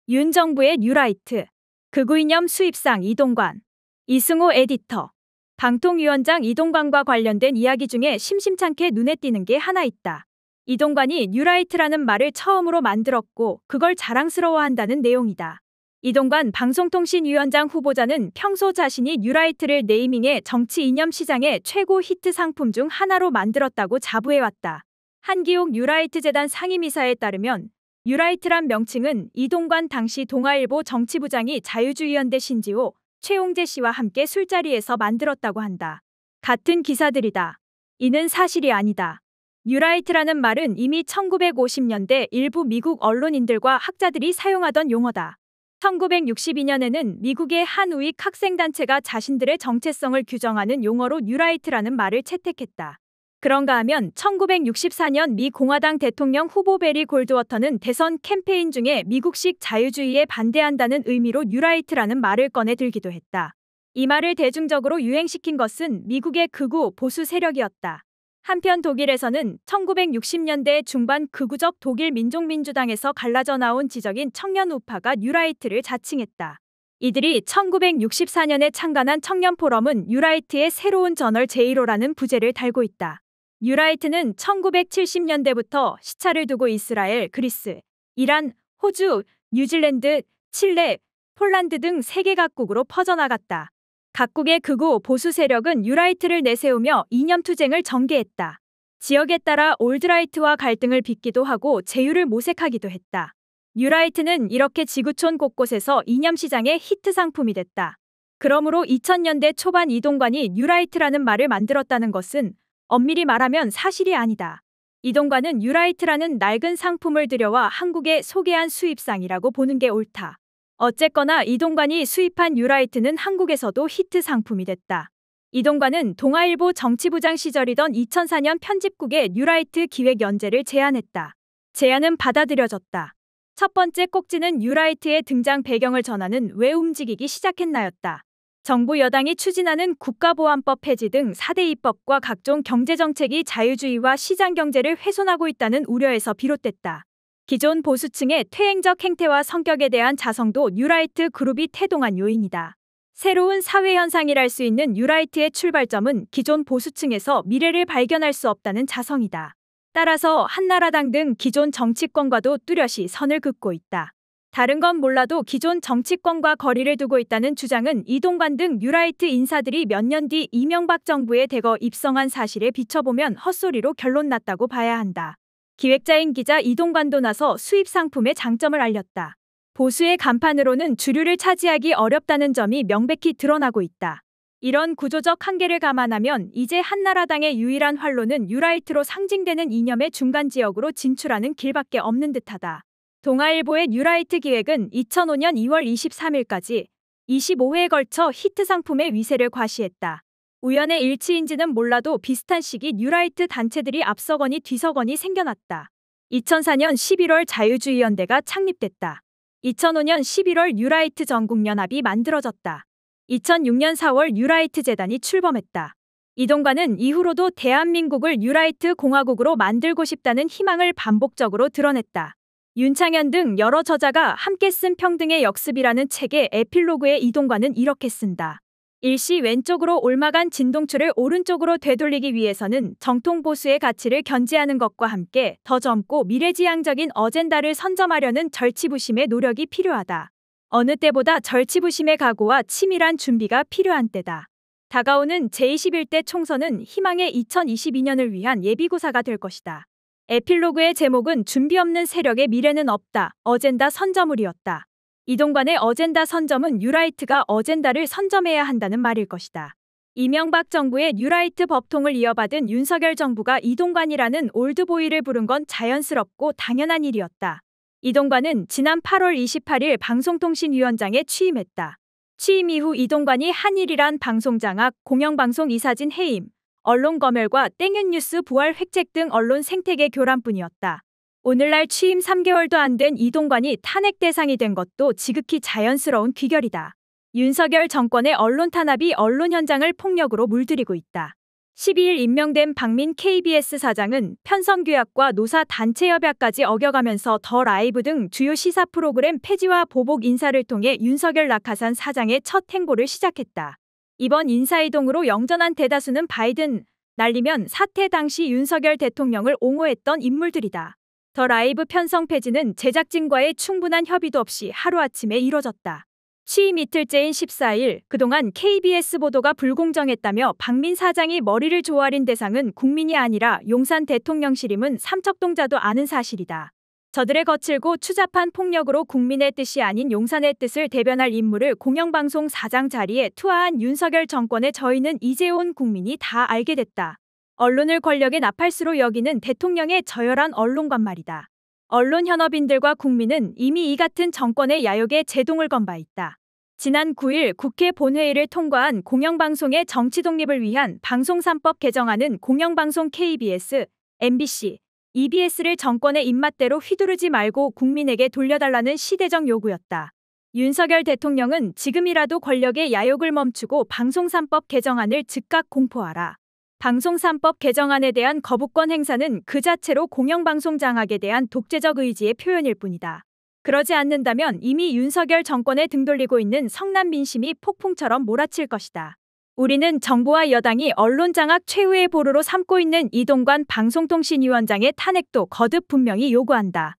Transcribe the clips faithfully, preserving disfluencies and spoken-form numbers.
윤 정부의 뉴라이트. 극우 이념 수입상 이동관. 이승호 에디터. 방통위원장 이동관과 관련된 이야기 중에 심심찮게 눈에 띄는 게 하나 있다. 이동관이 뉴라이트라는 말을 처음으로 만들었고 그걸 자랑스러워한다는 내용이다. 이동관 방송통신위원장 후보자는 평소 자신이 뉴라이트를 네이밍해 정치 이념 시장의 최고 히트 상품 중 하나로 만들었다고 자부해왔다. 한기옥 뉴라이트 재단 상임이사에 따르면 뉴라이트란 명칭은 이동관 당시 동아일보 정치부장이 자유주의연대 신지호, 최홍재 씨와 함께 술자리에서 만들었다고 한다. 같은 기사들이다. 이는 사실이 아니다. 뉴라이트라는 말은 이미 천구백오십 년대 일부 미국 언론인들과 학자들이 사용하던 용어다. 천구백육십이 년에는 미국의 한 우익 학생단체가 자신들의 정체성을 규정하는 용어로 뉴라이트라는 말을 채택했다. 그런가 하면 천구백육십사 년 미 공화당 대통령 후보 베리 골드워터는 대선 캠페인 중에 미국식 자유주의에 반대한다는 의미로 뉴라이트라는 말을 꺼내 들기도 했다. 이 말을 대중적으로 유행시킨 것은 미국의 극우 보수 세력이었다. 한편 독일에서는 천구백육십 년대 중반 극우적 독일 민족민주당에서 갈라져 나온 지적인 청년 우파가 뉴라이트를 자칭했다. 이들이 천구백육십사 년에 창간한 청년포럼은 뉴라이트의 새로운 저널 제일 호라는 부제를 달고 있다. 뉴라이트는 천구백칠십 년대부터 시차를 두고 이스라엘, 그리스, 이란, 호주, 뉴질랜드, 칠레, 폴란드 등 세계 각국으로 퍼져나갔다. 각국의 극우 보수 세력은 뉴라이트를 내세우며 이념투쟁을 전개했다. 지역에 따라 올드라이트와 갈등을 빚기도 하고 제휴를 모색하기도 했다. 뉴라이트는 이렇게 지구촌 곳곳에서 이념시장의 히트 상품이 됐다. 그러므로 이천 년대 초반 이동관이 뉴라이트라는 말을 만들었다는 것은 엄밀히 말하면 사실이 아니다. 이동관은 뉴라이트라는 낡은 상품을 들여와 한국에 소개한 수입상이라고 보는 게 옳다. 어쨌거나 이동관이 수입한 뉴라이트는 한국에서도 히트 상품이 됐다. 이동관은 동아일보 정치부장 시절이던 이천사 년 편집국에 뉴라이트 기획 연재를 제안했다. 제안은 받아들여졌다. 첫 번째 꼭지는 뉴라이트의 등장 배경을 전하는 왜 움직이기 시작했나였다. 정부 여당이 추진하는 국가보안법 폐지 등 사 대 입법과 각종 경제정책이 자유주의와 시장경제를 훼손하고 있다는 우려에서 비롯됐다. 기존 보수층의 퇴행적 행태와 성격에 대한 자성도 뉴라이트 그룹이 태동한 요인이다. 새로운 사회현상이랄 수 있는 뉴라이트의 출발점은 기존 보수층에서 미래를 발견할 수 없다는 자성이다. 따라서 한나라당 등 기존 정치권과도 뚜렷이 선을 긋고 있다. 다른 건 몰라도 기존 정치권과 거리를 두고 있다는 주장은 이동관 등 뉴라이트 인사들이 몇 년 뒤 이명박 정부에 대거 입성한 사실에 비춰보면 헛소리로 결론 났다고 봐야 한다. 기획자인 기자 이동관도 나서 수입 상품의 장점을 알렸다. 보수의 간판으로는 주류를 차지하기 어렵다는 점이 명백히 드러나고 있다. 이런 구조적 한계를 감안하면 이제 한나라당의 유일한 활로는 뉴라이트로 상징되는 이념의 중간 지역으로 진출하는 길밖에 없는 듯하다. 동아일보의 뉴라이트 기획은 이천오 년 이월 이십삼일까지 이십오 회에 걸쳐 히트 상품의 위세를 과시했다. 우연의 일치인지는 몰라도 비슷한 시기 뉴라이트 단체들이 앞서거니 뒤서거니 생겨났다. 이천사 년 십일월 자유주의연대가 창립됐다. 이천오 년 십일월 뉴라이트 전국연합이 만들어졌다. 이천육 년 사월 뉴라이트 재단이 출범했다. 이동관은 이후로도 대한민국을 뉴라이트 공화국으로 만들고 싶다는 희망을 반복적으로 드러냈다. 윤창현 등 여러 저자가 함께 쓴 평등의 역습이라는 책의 에필로그에 이동관은 이렇게 쓴다. 일시 왼쪽으로 옮아간 진동추를 오른쪽으로 되돌리기 위해서는 정통 보수의 가치를 견지하는 것과 함께 더 젊고 미래지향적인 어젠다를 선점하려는 절치부심의 노력이 필요하다. 어느 때보다 절치부심의 각오와 치밀한 준비가 필요한 때다. 다가오는 제이십일 대 총선은 희망의 이천이십이 년을 위한 예비고사가 될 것이다. 에필로그의 제목은 준비 없는 세력의 미래는 없다. 어젠다 선점물이었다. 이동관의 어젠다 선점은 뉴라이트가 어젠다를 선점해야 한다는 말일 것이다. 이명박 정부의 뉴라이트 법통을 이어받은 윤석열 정부가 이동관이라는 올드보이를 부른 건 자연스럽고 당연한 일이었다. 이동관은 지난 팔월 이십팔일 방송통신위원장에 취임했다. 취임 이후 이동관이 한일이란 방송장악, 공영방송 이사진 해임, 언론검열과 땡윤뉴스 부활 획책 등 언론 생태계 교란뿐이었다. 오늘날 취임 삼 개월도 안 된 이동관이 탄핵 대상이 된 것도 지극히 자연스러운 귀결이다. 윤석열 정권의 언론 탄압이 언론 현장을 폭력으로 물들이고 있다. 십이 일 임명된 박민 케이비에스 사장은 편성규약과 노사 단체 협약까지 어겨가면서 더 라이브 등 주요 시사 프로그램 폐지와 보복 인사를 통해 윤석열 낙하산 사장의 첫 행보를 시작했다. 이번 인사이동으로 영전한 대다수는 바이든 날리면 사태 당시 윤석열 대통령을 옹호했던 인물들이다. 더 라이브 편성 폐지는 제작진과의 충분한 협의도 없이 하루아침에 이뤄졌다. 취임 이틀째인 십사 일, 그동안 케이비에스 보도가 불공정했다며 박민 사장이 머리를 조아린 대상은 국민이 아니라 용산 대통령실임은 삼척동자도 아는 사실이다. 저들의 거칠고 추잡한 폭력으로 국민의 뜻이 아닌 용산의 뜻을 대변할 인물을 공영방송 사장 자리에 투하한 윤석열 정권의 저희는 이제 온 국민이 다 알게 됐다. 언론을 권력의 나팔수로 여기는 대통령의 저열한 언론관 말이다. 언론 현업인들과 국민은 이미 이 같은 정권의 야욕에 제동을 건 바 있다. 지난 구 일 국회 본회의를 통과한 공영방송의 정치 독립을 위한 방송삼법 개정안은 공영방송 케이비에스, 엠비씨, 이비에스를 정권의 입맛대로 휘두르지 말고 국민에게 돌려달라는 시대적 요구였다. 윤석열 대통령은 지금이라도 권력의 야욕을 멈추고 방송삼법 개정안을 즉각 공포하라. 방송삼법 개정안에 대한 거부권 행사는 그 자체로 공영방송 장악에 대한 독재적 의지의 표현일 뿐이다. 그러지 않는다면 이미 윤석열 정권에 등 돌리고 있는 성남 민심이 폭풍처럼 몰아칠 것이다. 우리는 정부와 여당이 언론 장악 최후의 보루로 삼고 있는 이동관 방송통신위원장의 탄핵도 거듭 분명히 요구한다.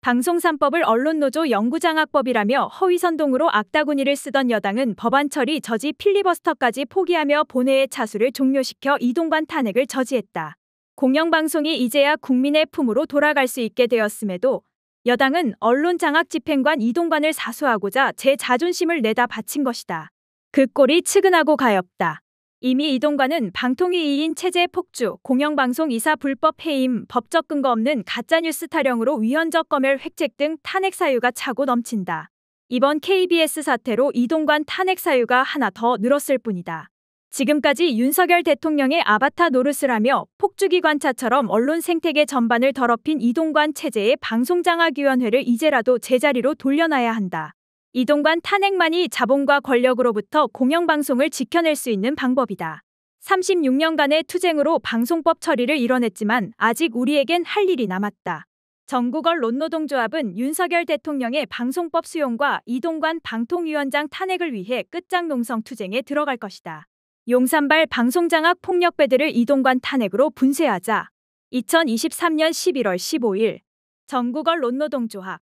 방송삼법을 언론노조 영구장악법이라며 허위선동으로 악다구니를 쓰던 여당은 법안 처리 저지 필리버스터까지 포기하며 본회의 차수를 종료시켜 이동관 탄핵을 저지했다. 공영방송이 이제야 국민의 품으로 돌아갈 수 있게 되었음에도 여당은 언론 장악 집행관 이동관을 사수하고자 제 자존심을 내다 바친 것이다. 그 꼴이 측은하고 가엾다. 이미 이동관은 방통위 이인 체제 폭주, 공영방송 이사 불법 해임, 법적 근거 없는 가짜뉴스 타령으로 위헌적 검열 획책 등 탄핵 사유가 차고 넘친다. 이번 케이비에스 사태로 이동관 탄핵 사유가 하나 더 늘었을 뿐이다. 지금까지 윤석열 대통령의 아바타 노릇을 하며 폭주기관차처럼 언론 생태계 전반을 더럽힌 이동관 체제의 방송장악위원회를 이제라도 제자리로 돌려놔야 한다. 이동관 탄핵만이 자본과 권력으로부터 공영방송을 지켜낼 수 있는 방법이다. 삼십육 년간의 투쟁으로 방송법 처리를 이뤄냈지만 아직 우리에겐 할 일이 남았다. 전국언론노동조합은 윤석열 대통령의 방송법 수용과 이동관 방통위원장 탄핵을 위해 끝장농성 투쟁에 들어갈 것이다. 용산발 방송장악 폭력배들을 이동관 탄핵으로 분쇄하자. 이천이십삼 년 십일월 십오 일 전국언론노동조합